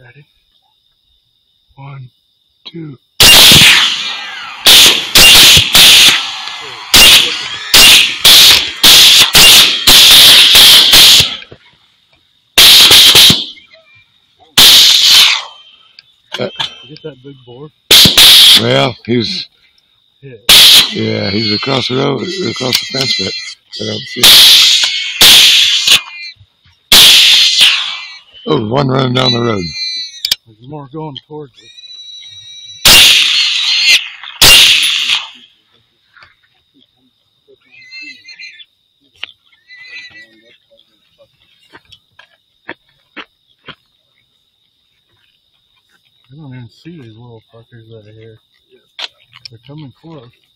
Ready? 1, 2. Get that big boar? Well, he's yeah, he's across the road, across the fence, but I don't see it. Oh, one running down the road. There's more going towards it. I don't even see these little fuckers out of here. They're coming close.